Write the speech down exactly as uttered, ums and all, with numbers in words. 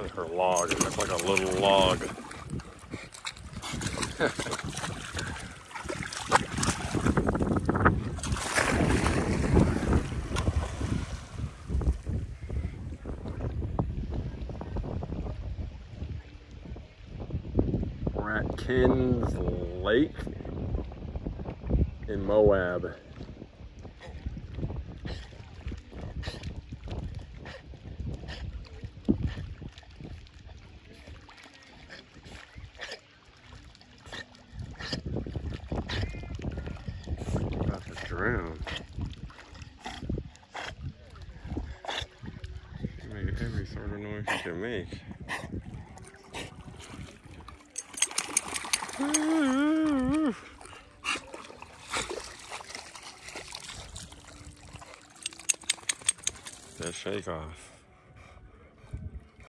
With her log, it looks like a little log. We're at Kins Lake in Moab. About to drown. She made every sort of noise she can make. That shake off.